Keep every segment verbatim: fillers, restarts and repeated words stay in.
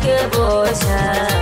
के बोझा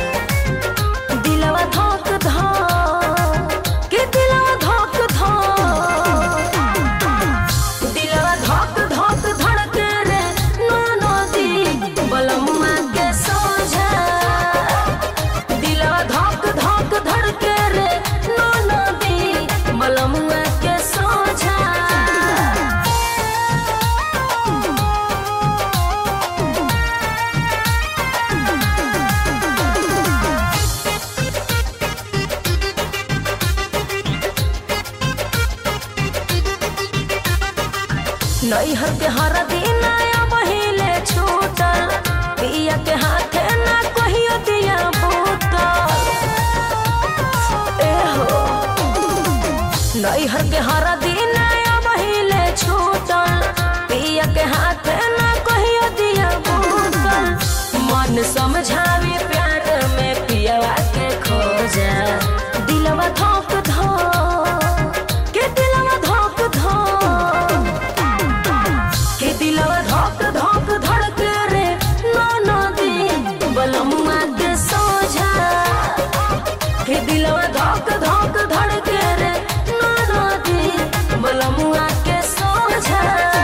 दिलवा धोक धोक के दिलवा धोक धोक दिलवा धोक धोक धड़के रे नो दी बलमुआ के सोझा दिलवा धोक धोक धड़के रे नो दी बलमुआ के सोझा। नैहर के हर दिन आया बहिले छूटल पिया के हाथे ना कहियो दिया बूतल ए हो नैहर के हर दिन आया बहिले छूटल पिया के हाथे ना कहियो दिया बूतल मन समझावे प्यार में पियावा के खोजा दिलवा धोक धोक के दिलवा धोक धोक के दिलवा धोक धोक धड़के रे नो दी बलमुआ के सोझा के दिलवा धोक धोक धड़के रे नो दी बलमुआ के सोझा।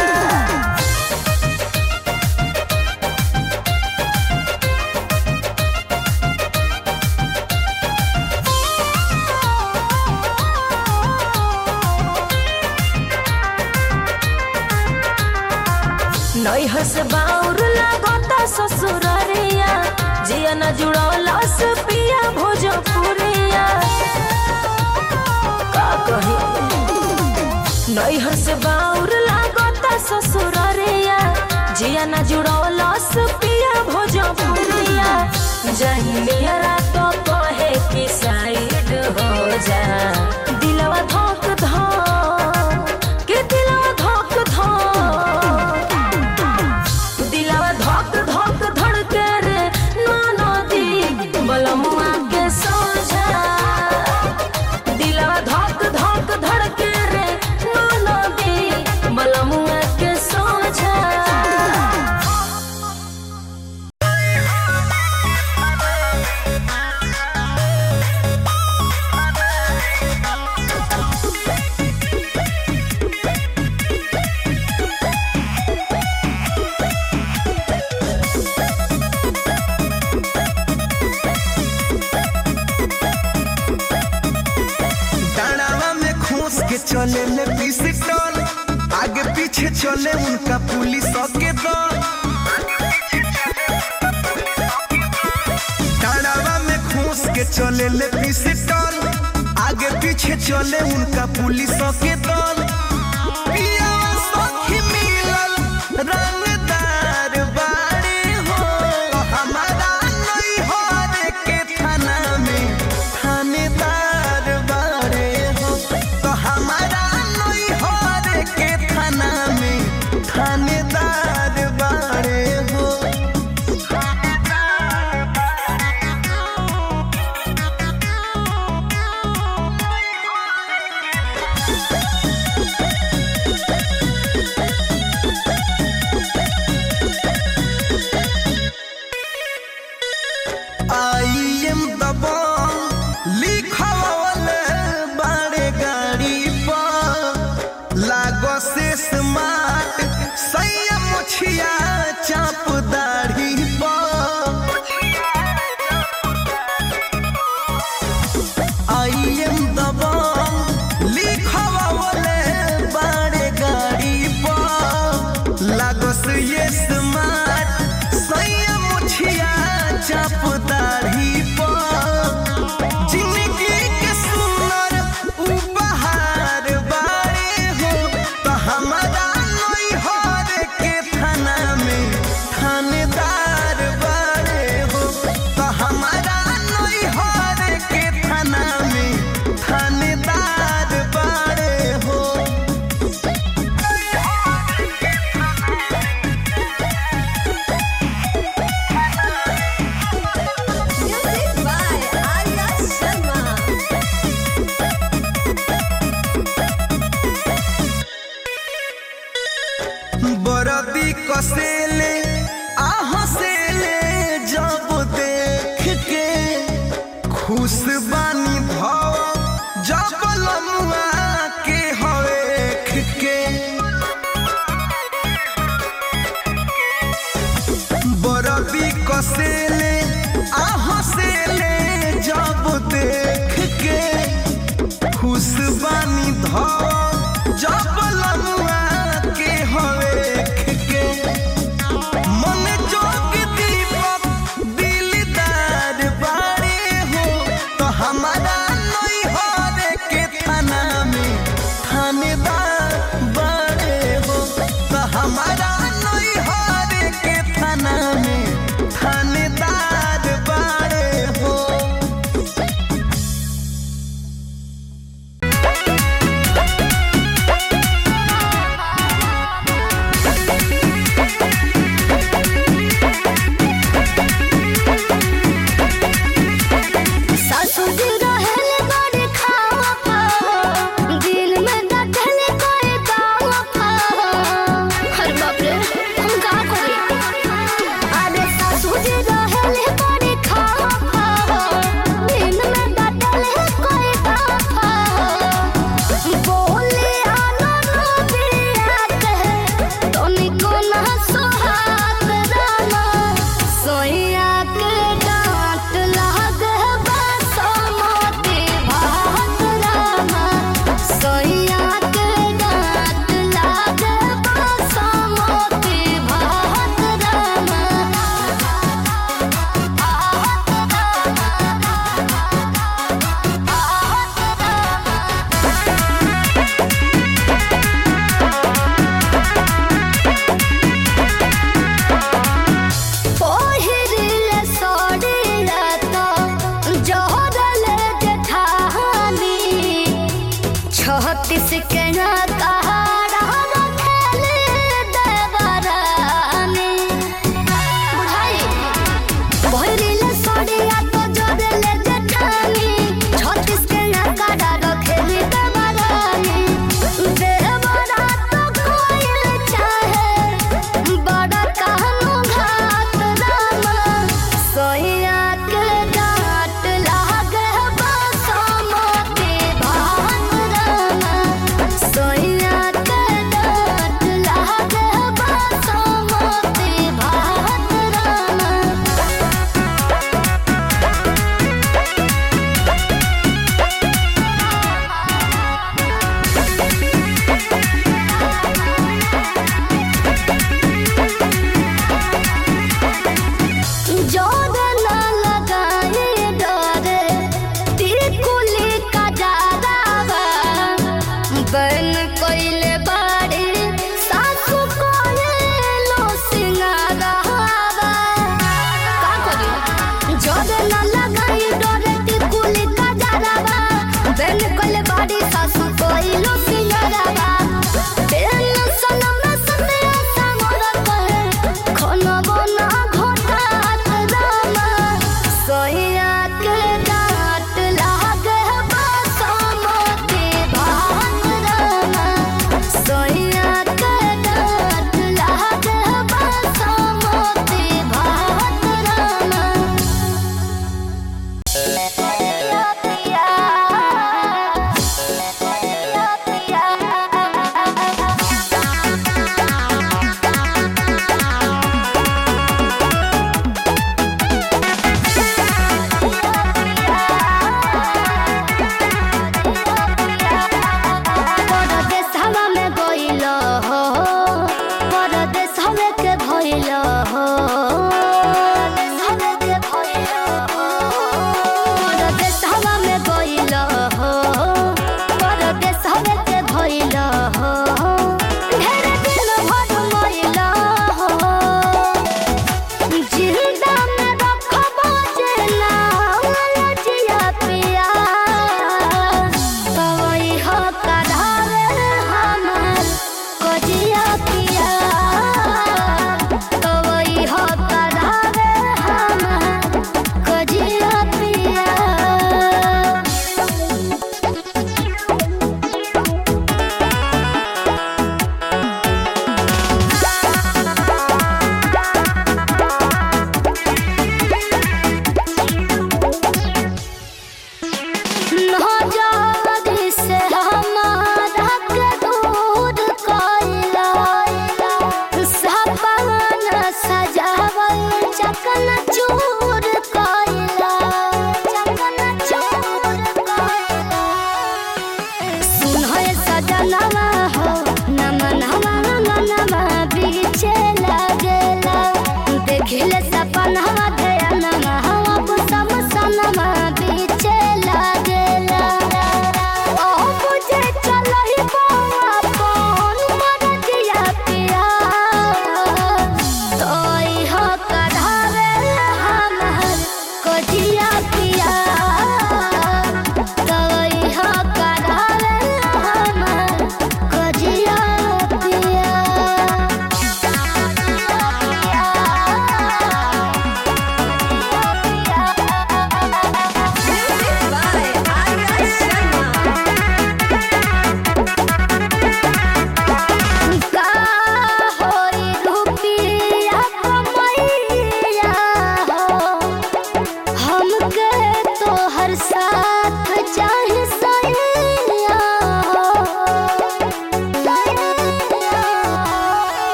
नैहर से बाउर लागता ससुररिया जिया न जुड़ौलस पिया भोजपुरिया का कही नैहर से बाउर लागता ससुररिया जिया न जुड़ौलस पिया भोजपुरिया जहिया तो कहे कि साइड हो जा दिलवा धोक धोक के दिलवा धोक धोक दिलवा धोक धोक धड़के रे नो दी बलमुआ के सोझा दिलवा धोक धोक धड़के रे नो दी बलमुआ के सोझा। चले ले पिस्टल आगे पीछे चले उनका पुलिस के दल टाड़ावा में घूस के चले ले पिस्टल आगे पीछे चले उनका पुलिस के दल पियावा सखी मिलल रंगदार बाड़ी हो हमारा नहीं हो रे के थाना में थानेदार बाड़े हो तो हमारा नहीं हो रे के थाना में थानेदार बाड़े हो।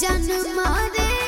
जान मारे